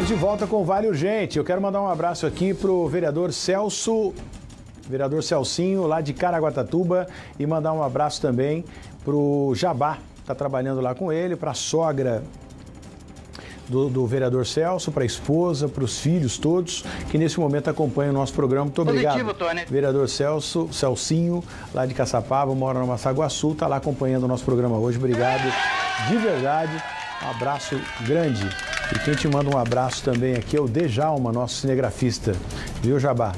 Estamos de volta com o Vale Urgente. Eu quero mandar um abraço aqui para o vereador Celcinho, lá de Caraguatatuba, e mandar um abraço também para o Jabá, que está trabalhando lá com ele, para a sogra do vereador Celso, para a esposa, para os filhos todos, que nesse momento acompanham o nosso programa. Muito obrigado. Positivo, Tony. Vereador Celcinho, lá de Caçapava, mora no Massaguaçu, está lá acompanhando o nosso programa hoje. Obrigado, de verdade. Um abraço grande. E quem te manda um abraço também aqui é o Dejalma, nosso cinegrafista. Viu, Jabá?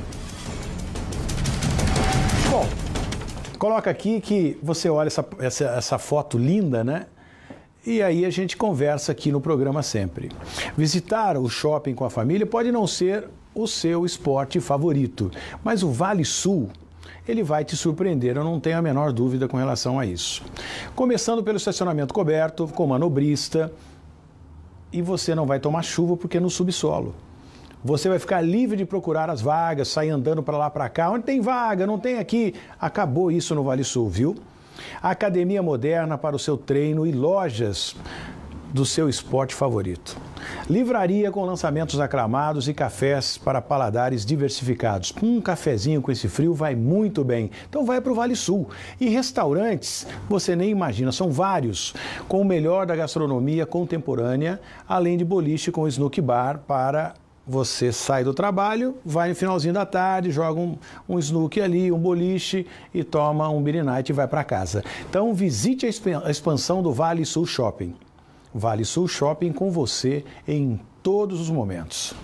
Bom, coloca aqui que você olha essa foto linda, né? E aí a gente conversa aqui no programa sempre. Visitar o shopping com a família pode não ser o seu esporte favorito, mas o Vale Sul, ele vai te surpreender, eu não tenho a menor dúvida com relação a isso. Começando pelo estacionamento coberto, com manobrista, e você não vai tomar chuva porque é no subsolo. Você vai ficar livre de procurar as vagas, sair andando para lá para cá. Onde tem vaga? Não tem aqui. Acabou isso no Vale Sul, viu? Academia moderna para o seu treino e lojas do seu esporte favorito. Livraria com lançamentos aclamados e cafés para paladares diversificados. Um cafezinho com esse frio vai muito bem. Então vai para o Vale Sul. E restaurantes, você nem imagina, são vários, com o melhor da gastronomia contemporânea, além de boliche com snook bar para você sai do trabalho, vai no finalzinho da tarde, joga um snook ali, um boliche e toma um beer night e vai para casa. Então visite a expansão do Vale Sul Shopping. Vale Sul Shopping com você em todos os momentos.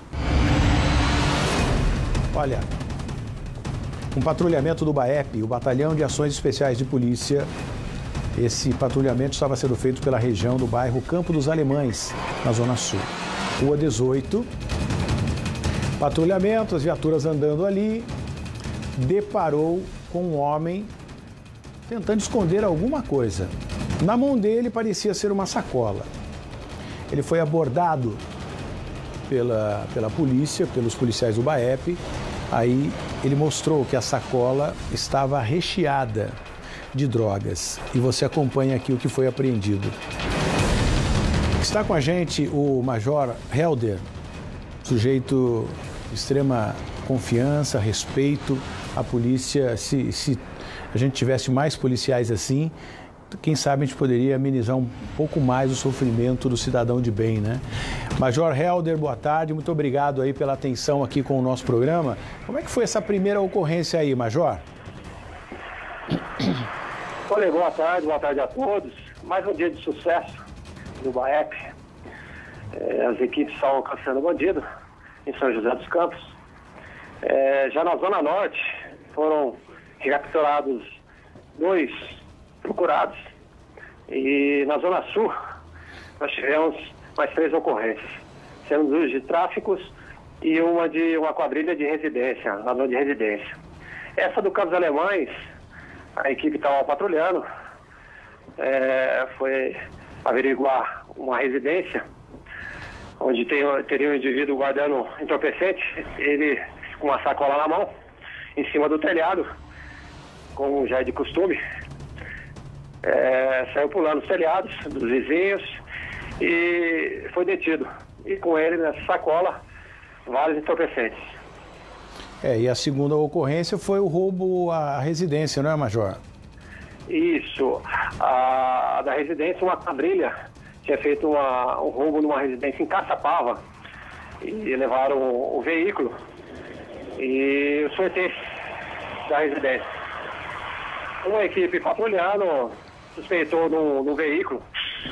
Olha, um patrulhamento do BAEP, o Batalhão de Ações Especiais de Polícia. Esse patrulhamento estava sendo feito pela região do bairro Campo dos Alemães, na Zona Sul. Rua 18. Patrulhamento, as viaturas andando ali, deparou com um homem tentando esconder alguma coisa. Na mão dele parecia ser uma sacola. Ele foi abordado pela polícia, pelos policiais do BAEP. Aí ele mostrou que a sacola estava recheada de drogas. E você acompanha aqui o que foi apreendido. Está com a gente o Major Helder, sujeito de extrema confiança, respeito à polícia. Se a gente tivesse mais policiais assim, quem sabe a gente poderia amenizar um pouco mais o sofrimento do cidadão de bem, né? Major Helder, boa tarde, muito obrigado aí pela atenção aqui com o nosso programa. Como é que foi essa primeira ocorrência aí, Major? Olha, boa tarde a todos. Mais um dia de sucesso do BAEP. As equipes estão alcançando o bandido em São José dos Campos. Já na Zona Norte foram recapturados 2 procurados. E na Zona Sul nós tivemos mais 3 ocorrências, sendo 2 de tráficos e uma de uma quadrilha de residência, ladrão de residência. Essa do Campos Alemães, a equipe estava patrulhando, foi averiguar uma residência onde teria um indivíduo guardando entorpecente, ele com uma sacola na mão, em cima do telhado, como já é de costume. Saiu pulando os telhados dos vizinhos e foi detido. E com ele, nessa sacola, vários entorpecentes. E a segunda ocorrência foi o roubo à residência, não é, Major? Isso. A da residência, uma quadrilha tinha feito um roubo numa residência em Caçapava e levaram o veículo e os pertences da residência. Uma equipe patrulhando suspeitou no veículo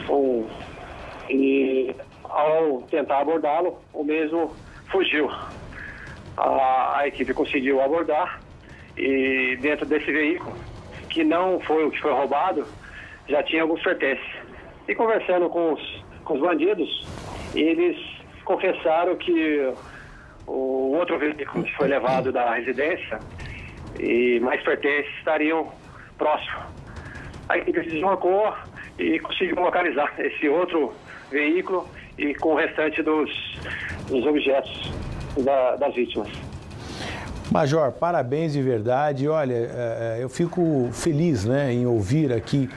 e ao tentar abordá-lo, o mesmo fugiu. A equipe conseguiu abordar e dentro desse veículo, que não foi o que foi roubado, já tinha alguns pertences. E conversando com os bandidos, eles confessaram que o outro veículo que foi levado da residência e mais pertences estariam próximos. A equipe se deslocou e conseguiu localizar esse outro veículo e com o restante dos objetos das vítimas. Major, parabéns de verdade. Olha, eu fico feliz, né, em ouvir aqui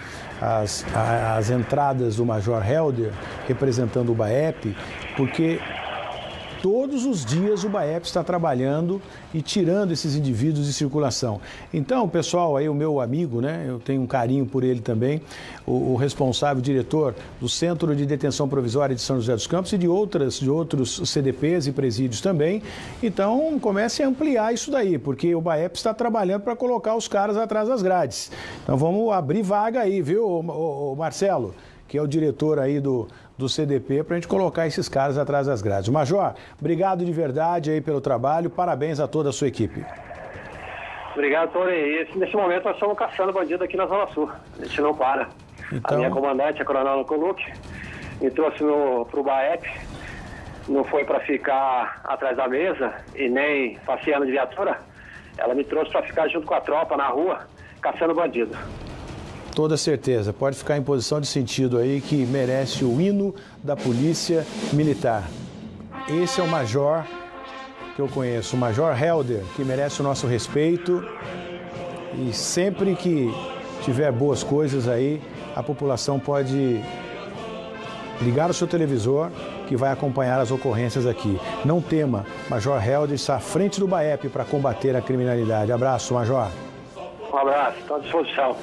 as entradas do Major Helder, representando o BAEP, porque todos os dias o BAEP está trabalhando e tirando esses indivíduos de circulação. Então, pessoal, aí o meu amigo, né, eu tenho um carinho por ele também, o responsável, diretor do Centro de Detenção Provisória de São José dos Campos e de outros CDPs e presídios também. Então, comece a ampliar isso daí, porque o BAEP está trabalhando para colocar os caras atrás das grades. Então, vamos abrir vaga aí, viu, o Marcelo, que é o diretor aí do CDP, para a gente colocar esses caras atrás das grades. Major, obrigado de verdade aí pelo trabalho, parabéns a toda a sua equipe. Obrigado, Tony. E nesse momento nós estamos caçando bandido aqui na Zona Sul. A gente não para. Então... A minha comandante, a Coronel Nicolucci, me trouxe para o BAEP. Não foi para ficar atrás da mesa e nem passeando de viatura. Ela me trouxe para ficar junto com a tropa na rua, caçando bandido. Toda certeza. Pode ficar em posição de sentido aí, que merece o hino da Polícia Militar. Esse é o major que eu conheço, o Major Helder, que merece o nosso respeito. E sempre que tiver boas coisas aí, a população pode ligar o seu televisor, que vai acompanhar as ocorrências aqui. Não tema, Major Helder está à frente do BAEP para combater a criminalidade. Abraço, Major. Um abraço, estou à disposição.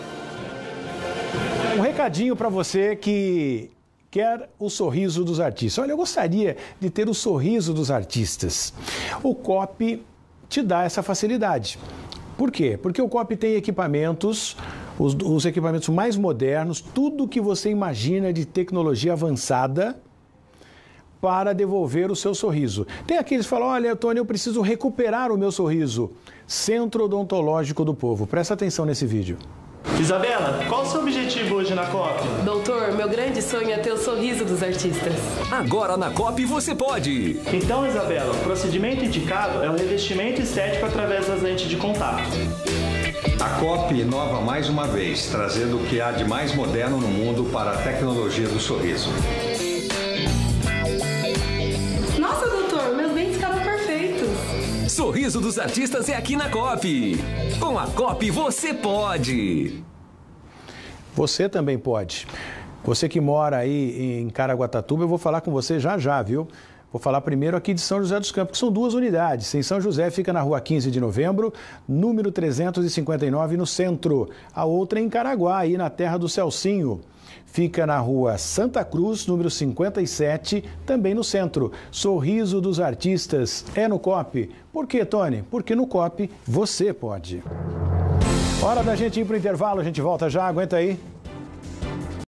Um recadinho para você que quer o sorriso dos artistas. Olha, eu gostaria de ter o sorriso dos artistas. O COP te dá essa facilidade. Por quê? Porque o COP tem equipamentos, os equipamentos mais modernos, tudo que você imagina de tecnologia avançada para devolver o seu sorriso. Tem aqueles que falam, olha, Tony, eu preciso recuperar o meu sorriso. Centro Odontológico do Povo. Presta atenção nesse vídeo. Isabela, qual o seu objetivo hoje na COP? Doutor, meu grande sonho é ter o sorriso dos artistas. Agora na COP você pode! Então, Isabela, o procedimento indicado é o revestimento estético através das lentes de contato. A COP inova mais uma vez, trazendo o que há de mais moderno no mundo para a tecnologia do sorriso. Nossa, doutor, meus dentes ficaram perfeitos. Sorriso dos artistas é aqui na COP. Com a COP você pode. Você também pode. Você que mora aí em Caraguatatuba, eu vou falar com você já, viu? Vou falar primeiro aqui de São José dos Campos, que são duas unidades. Em São José fica na rua 15 de novembro, número 359, no centro. A outra é em Caraguá, aí na terra do Celcinho. Fica na rua Santa Cruz, número 57, também no centro. Sorriso dos artistas é no COP. Por quê, Tony? Porque no COP você pode. Hora da gente ir para o intervalo, a gente volta já, aguenta aí.